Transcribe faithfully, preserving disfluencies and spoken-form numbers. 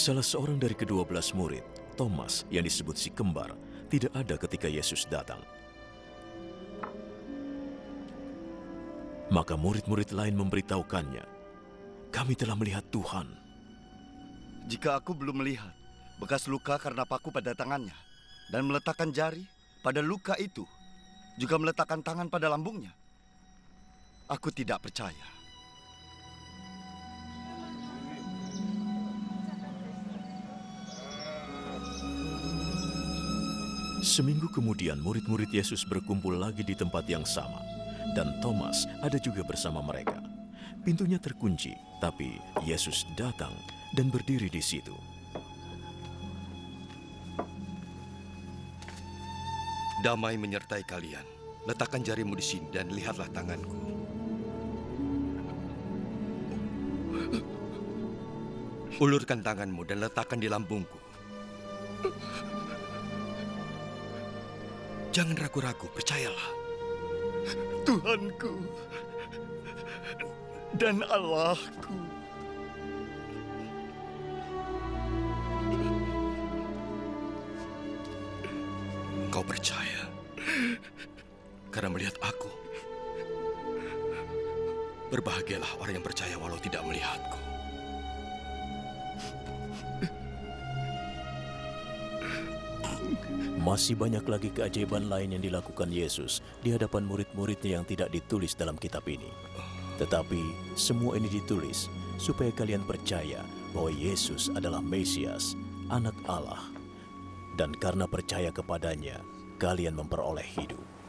Salah seorang dari kedua belas murid, Thomas yang disebut si kembar, tidak ada ketika Yesus datang. Maka murid-murid lain memberitahukannya, "Kami telah melihat Tuhan." Jika aku belum melihat bekas luka karena paku pada tangannya, dan meletakkan jari pada luka itu, juga meletakkan tangan pada lambungnya, aku tidak percaya. Seminggu kemudian murid-murid Yesus berkumpul lagi di tempat yang sama, dan Thomas ada juga bersama mereka. Pintunya terkunci, tapi Yesus datang dan berdiri di situ. Damai menyertai kalian. Letakkan jarimu di sini dan lihatlah tanganku. Ulurkan tanganmu dan letakkan di lambungku. Jangan ragu-ragu, percayalah. Tuhanku dan Allahku. Kau percaya karena melihat aku. Berbahagialah orang yang percaya walau tidak melihatku. Masih banyak lagi keajaiban lain yang dilakukan Yesus di hadapan murid-muridnya yang tidak ditulis dalam kitab ini. Tetapi semua ini ditulis supaya kalian percaya bahwa Yesus adalah Mesias, Anak Allah. Dan karena percaya kepadanya, kalian memperoleh hidup.